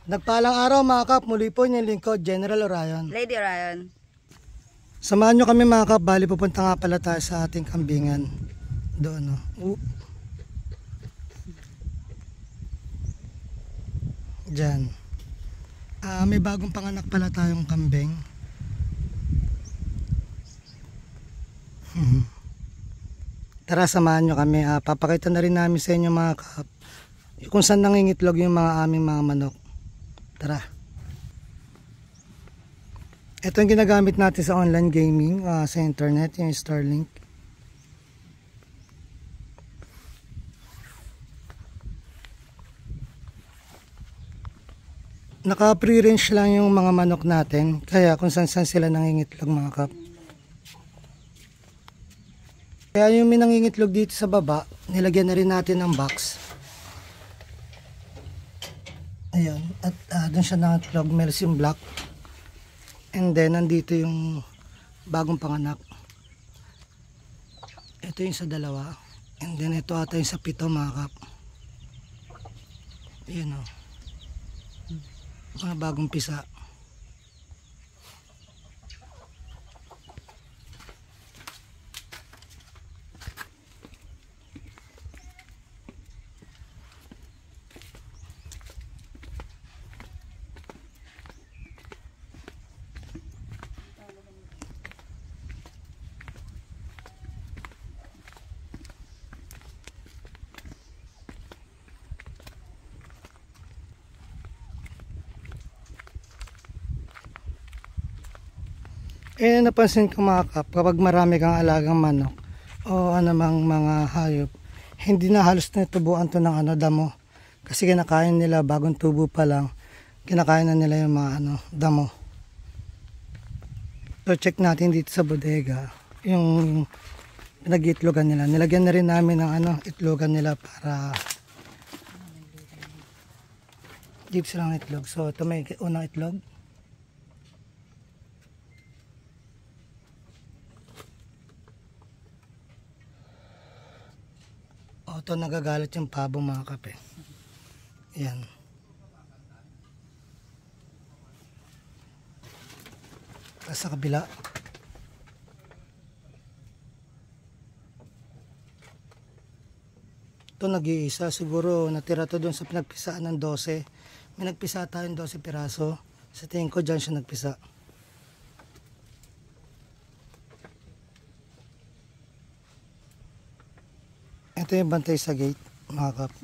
Nagpalang araw mga kap, muli po yung lingkod, General Orion. Lady Orion. Samahan nyo kami mga kap, bali pupunta nga pala tayo sa ating kambingan. Doon no. Diyan. May bagong panganak pala tayong kambing. Tara samahan nyo kami. Papakita na rin namin sa inyo mga kap kung saan nangingitlog yung mga aming mga manok. Tara. Ito yung ginagamit natin sa online gaming, sa internet, yung Starlink. Naka pre-range lang yung mga manok natin, kaya kung saan sila nangingitlog mga kap. Kaya yung minangingitlog dito sa baba, nilagyan na rin natin ng box. Ayan, at doon siya nangitlog, Melsim Black. And then, nandito yung bagong panganak. Ito yung sa dalawa. And then, ito ata yung sa pito mga kap. Ayan o. Mga bagong pisa. Napansin ko mga kap, kapag marami kang alagang manok o anumang mga hayop, hindi na halos natubuan to ng damo. Kasi kinakain nila bagong tubo pa lang, kinakain na nila yung mga damo. So check natin dito sa bodega yung pinag-iitlogan nila. Nilagyan na rin namin ng itlogan nila para dito silang itlog. So ito may unang itlog. Ito nagagalit yung pabo mga kape. Yan. Sa kabila. Ito nag-iisa. Siguro natira to doon sa pinagpisaan ng 12. May nagpisa tayong 12 piraso. Sa tingin ko dyan siya nagpisa. Ito yung bantay sa gate, mga kap.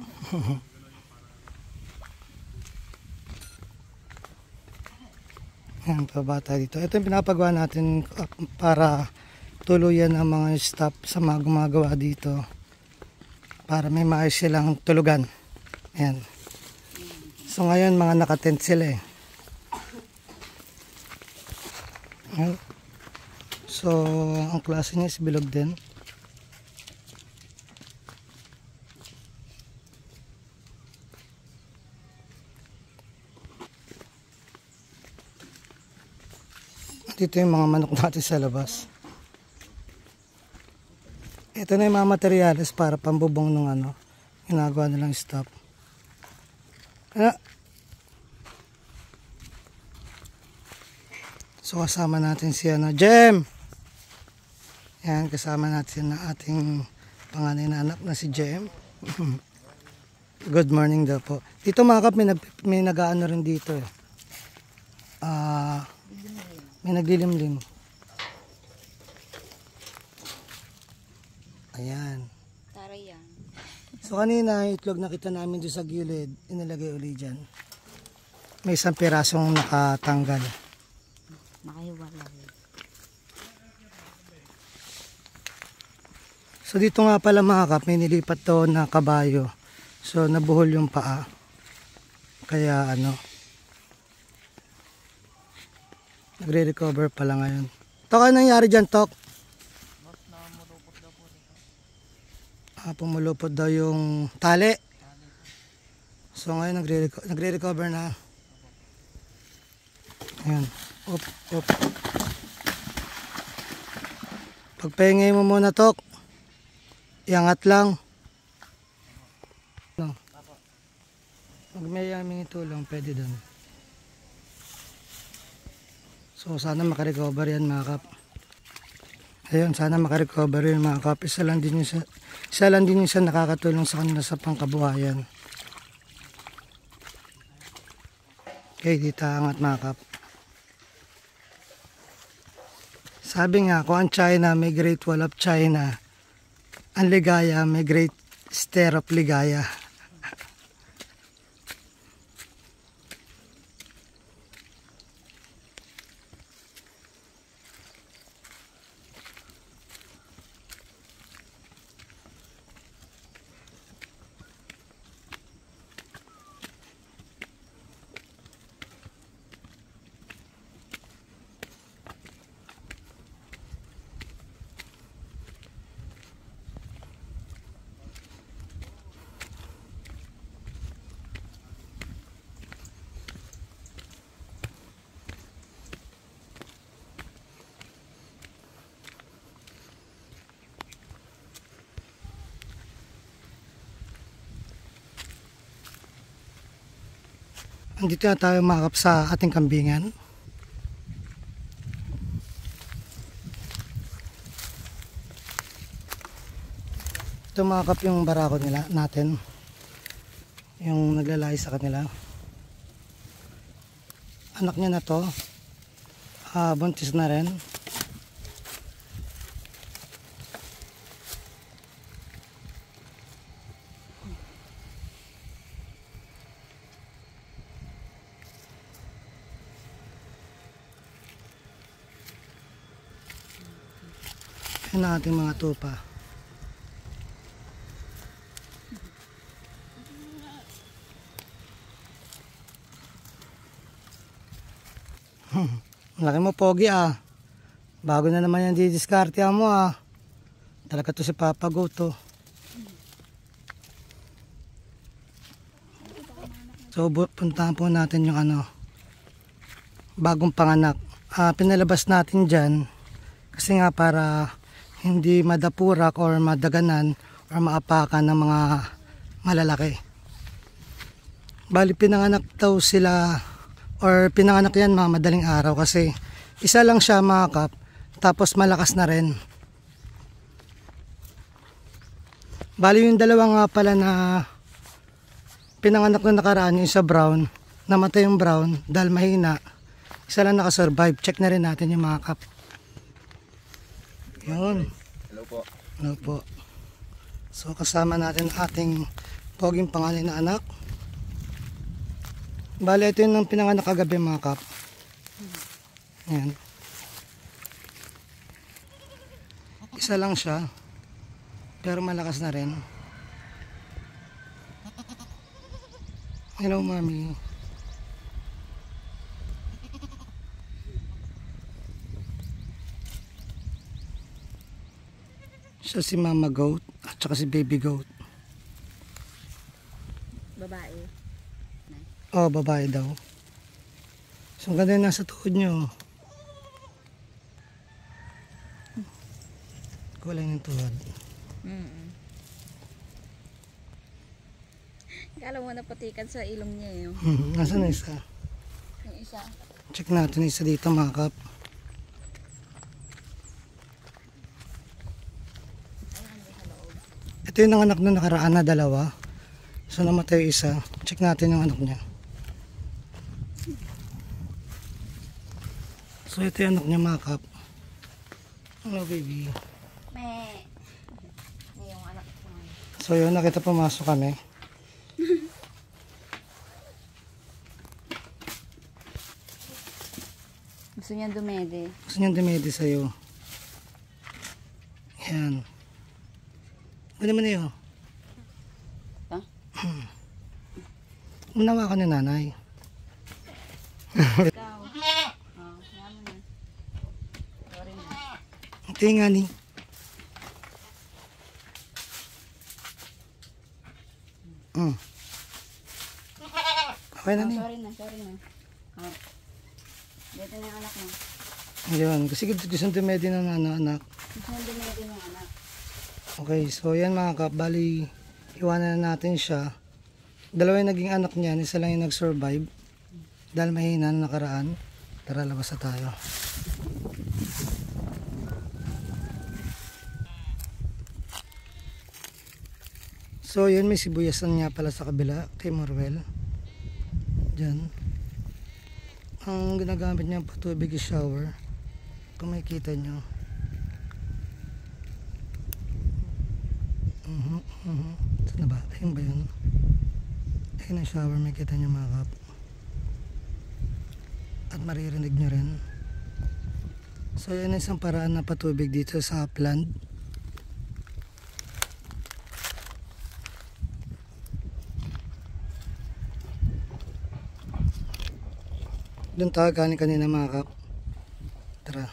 Yan, pabata dito. Ito yung pinapagawa natin para tuluyan ang mga staff sa mga gumagawa dito. Para may maayos silang tulugan. Yan. So ngayon, mga nakatent sila eh. Yan. So, ang klase niya is bilog din. Dito yung mga manok natin sa labas. Ito na yung mga materyales para pambubong ng ginagawa nilang stop. So kasama natin si Jem. Yan, kasama natin na ating panganay na anak na si Jem. Good morning daw po. Dito mga kap, may nag-aano rin dito eh. May naglilimlim. Ayan. Taray yan. So kanina, itlog nakita namin doon sa gilid, inilagay uli dyan. May isang pirasong nakatanggal. Nakahiwalay. So dito nga pala mga kap, may nilipat to na kabayo. So nabuhol yung paa. Kaya nagre-recover pala ngayon. Tok, ano nangyari dyan, Tok? Pumulupot daw yung tali. So ngayon nagre-recover na. Ayan. Up. Pagpahingay mo muna, Tok. Iangat lang. Pag may aming tulong, pwede doon. So sana makarecover yan mga kap. Ayun, sana makarecover yun mga kap. Isa lang din yung sa nakakatulong sa kanila sa pangkabuhayan. Okay, dito angat mga kap. Sabi nga, kung ang China may Great Wall of China, ang ligaya may Great Stair of Ligaya. Andito na tayo mga kap sa ating kambingan. Ito mga kap yung barako nila natin. Yung naglalay sa kanila. Anak niya na to. Buntis na rin. Yan ang ating mga tupa. Laki mo pogi ah. Bago na naman yan didiskarte mo ah. Talaga to si Papa Goto. So puntahan po natin yung bagong panganak. Pinalabas natin dyan kasi nga para hindi madapurak or madaganan or maapakan ng mga malalaki. Bali pinanganak daw sila or pinanganak yan mga madaling araw kasi isa lang siya mga kap, tapos malakas na rin. Bali yung dalawa nga pala na pinanganak na nakaraan, yung sa brown, namatay yung brown dahil mahina, isa lang nakasurvive. Check na rin natin yung mga kap. Yun. Hello po. Hello po. So kasama natin ating poging panganay na anak. Bali ito yung pinanganak kagabi mga kap. Ayan. Isa lang siya. Pero malakas na rin. Hello mami. Siya si mama goat at saka si baby goat. Babae. Oh, babae daw. So, ang ganda yung nasa tuhod nyo. Kulay ng tuhod. Kala mo napatikan sa ilong niya eh. Nasaan na isa? Yung isa. Check natin isa dito mga kap. Ito yung nanganak na nakaraan na dalawa. So namatay yung isa. Check natin yung anak niya. So ito yung anak niya mga kap. Hello baby. Meh. Yung anak ko. So yun, nakita pumasok kami. Gusto niya dumede. Gusto niyang dumedi sa'yo. Yan. Ano naman yun? Ha? Unawa ka ni nanay. Ikaw. Oh, kaya mo na. Sorry na. Ito yung nga ni. Okay na Oh, ni. sorry na. Oh. Dito na yung anak mo. Ayun. Kasi gusto dumedi ng anak. Gusto niya dumede yung anak. Okay. So yan mga kap. Bali, iwanan na natin siya. Dalawa yung naging anak niya. Isa lang yung nag-survive. Dahil mahina na nakaraan. Tara, labas na tayo. So yun, may sibuyasan nga pala sa kabila kay Morwell. Diyan. Ang ginagamit niya patubig is shower. Kung makikita nyo. Saan na ba? Ayun ba yun? Ayun ang shower, makikita nyo mga kap. At maririnig nyo rin. So yan isang paraan na patubig dito sa upland. Doon tayo kanina mga kap. Tara.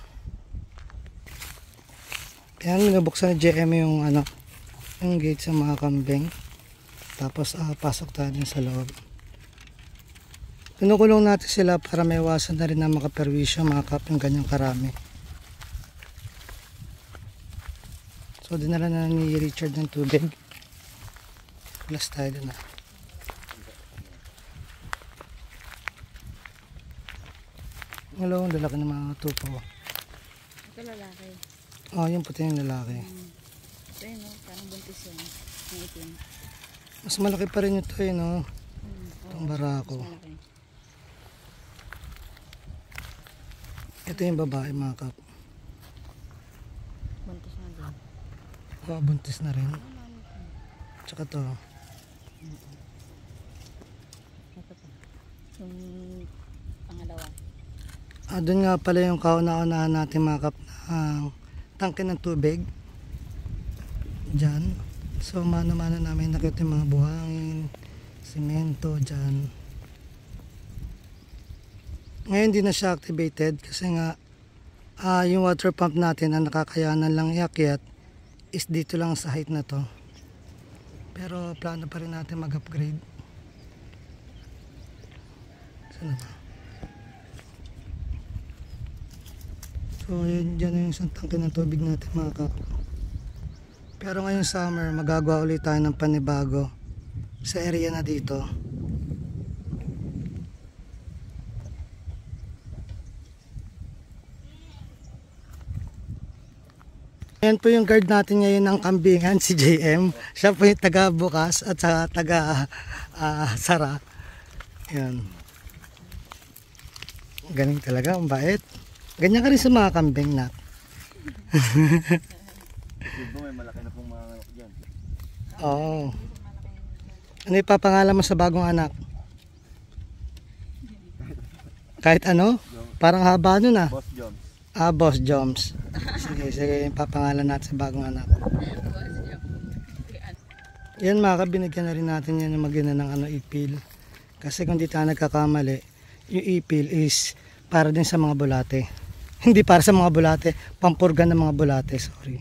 Ayan, minubuksan ni JM yung yung gate sa mga kambing. Tapos pasok tayo din sa loob. Pinukulong natin sila para may iwasan na rin na makaperwisyo mga kap yung ganyang karami. So dinala na ni Richard ng tubig. Plus tayo din na. Hello, ang lalaki ng mga tupo. Ito lalaki. Oh, yung puti yung lalaki. Ito yun, no? Parang buntis yan. Ang itim. Mas malaki pa rin ito eh, no? Itong barako. Mas malaki. Ito yung babae mga kap. Buntis na din. Oh, buntis na rin. Tsaka to. Ito pa. Yung pangalawa. Doon nga pala yung kauna-unahan natin mga kap ng tangke ng tubig. Diyan. So mano-mano namin nakita yung mga buhangin, simento dyan. Ngayon hindi na siya activated kasi nga yung water pump natin na nakakayanan lang iakyat is dito lang sa height na to. Pero plano pa rin natin mag-upgrade. Saan na ba? So yun, dyan yung isang tangke ng tubig natin mga kap. Pero ngayong summer magagawa ulit tayo ng panibago sa area na dito. Ayan po yung guard natin ngayon ng kambingan, si JM. Siya po yung taga bukas at saka taga sara. Ayan. Galing talaga, ang bait. Ganyan ka rin sa mga kambing na. May malaki na pong mga anak dyan. Oo. Ano ipapangalan mo sa bagong anak? Kahit ano? Parang haba nun ah. Boss Joms. Boss Joms. Sige, ipapangalan natin sa bagong anak. Yan mga binigyan na rin natin yan ng magina ng ipil. Kasi kung di tayo nagkakamali, yung ipil is para din sa mga bulate. Hindi para sa mga bulate, pampurga ng mga bulate, sorry.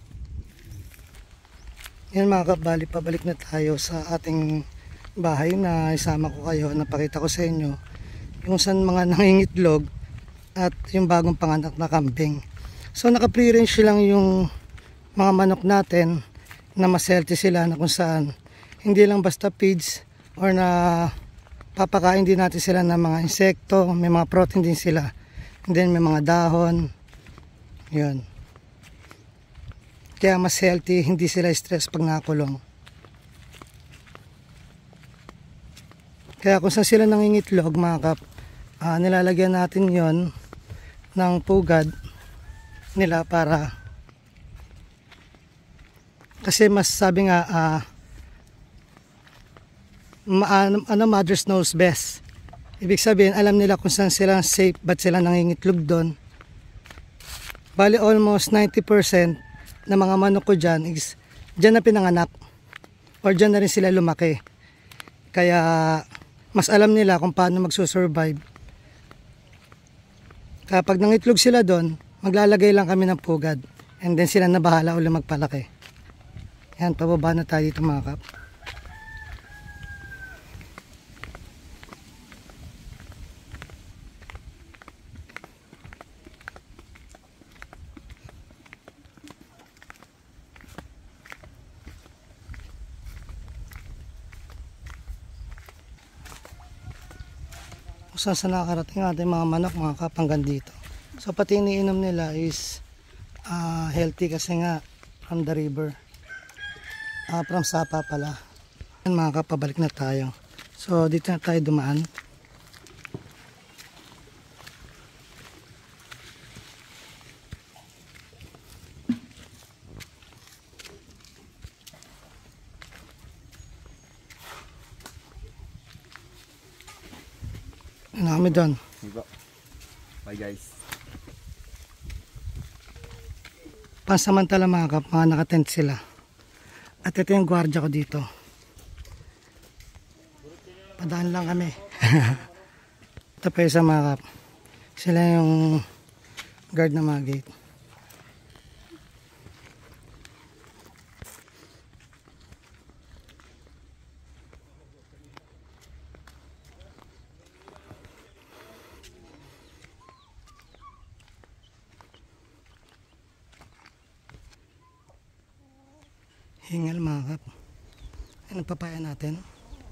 Yan mga kabali, pabalik na tayo sa ating bahay na isama ko kayo, napakita ko sa inyo yung saan mga nangingitlog at yung bagong panganak na kambing. So naka-free range lang yung mga manok natin na mas healthy sila na kung saan hindi lang basta feeds or na papakain din natin sila ng mga insekto, may mga protein din sila. And then may mga dahon. Yun. Kaya mas healthy, hindi sila stress pag nakulong. Kaya kung saan sila nangingitlog mga kap, nilalagyan natin yon ng pugad nila para kasi mas sabi nga mothers knows best. Ibig sabihin, alam nila kung saan sila safe, ba't sila nangingitlog doon. Bali almost 90% na mga manok ko dyan is dyan na pinanganak or dyan na rin sila lumaki. Kaya mas alam nila kung paano magsusurvive. Kapag nangitlog sila doon, maglalagay lang kami ng pugad and then sila na bahala ulit magpalaki. Yan, pababa na tayo dito mga kap. kung saan sa nakakarating ating mga manok, mga kapanggan dito. So pati iniinom nila is healthy kasi nga from the river. From Sapa pala. Mga kapabalik na tayo. So dito na tayo dumaan. Ano kami doon? Diba? Bye guys. Pansamantala mga kap, mga nakatent sila. At ito yung gwardiya ko dito. Padaan lang kami. Ito pa isa mga kap. Sila yung guard na mga gate. Hingal mga kap. Ano papaya natin?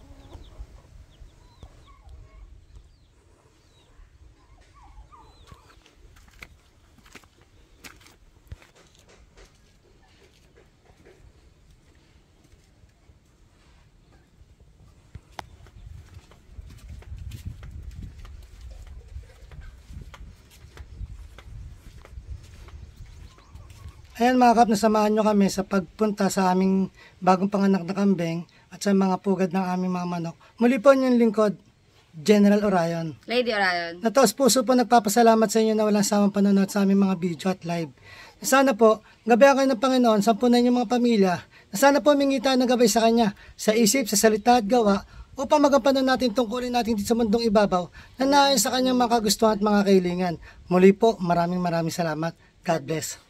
Ayan mga kap, nasamahan nyo kami sa pagpunta sa aming bagong panganak na kambing at sa mga pugad ng aming mga manok. Muli po yung lingkod, General Orion. Lady Orion. Nataos puso po nagpapasalamat sa inyo na walang samang panonood sa aming mga video at live. Sana po, gabayan kayo ng Panginoon, sampunan yung mga pamilya. Sana po humingi tayo ng gabay sa Kanya, sa isip, sa salita at gawa, upang magampanan natin tungkulin natin dito sa mundong ibabaw na naayon sa Kanyang mga kagustuhan at mga kailingan. Muli po, maraming salamat. God bless.